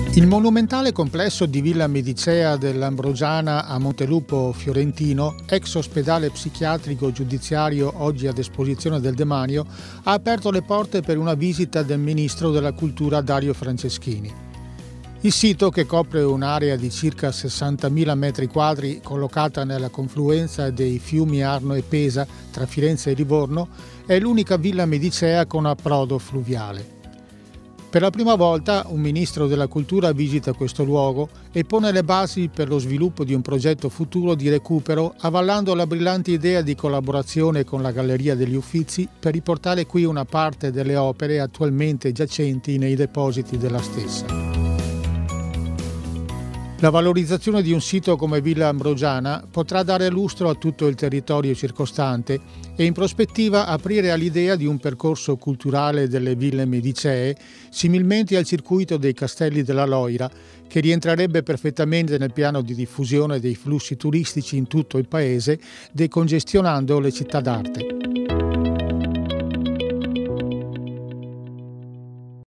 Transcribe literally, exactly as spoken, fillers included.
Il monumentale complesso di Villa Medicea dell'Ambrosiana a Montelupo Fiorentino, ex ospedale psichiatrico giudiziario oggi a disposizione del demanio, ha aperto le porte per una visita del ministro della Cultura Dario Franceschini. Il sito, che copre un'area di circa sessantamila metri quadri collocata nella confluenza dei fiumi Arno e Pesa tra Firenze e Livorno, è l'unica villa medicea con approdo fluviale. Per la prima volta un ministro della cultura visita questo luogo e pone le basi per lo sviluppo di un progetto futuro di recupero, avallando la brillante idea di collaborazione con la Galleria degli Uffizi per riportare qui una parte delle opere attualmente giacenti nei depositi della stessa. La valorizzazione di un sito come Villa Ambrosiana potrà dare lustro a tutto il territorio circostante e in prospettiva aprire all'idea di un percorso culturale delle ville medicee, similmente al circuito dei Castelli della Loira, che rientrerebbe perfettamente nel piano di diffusione dei flussi turistici in tutto il paese, decongestionando le città d'arte.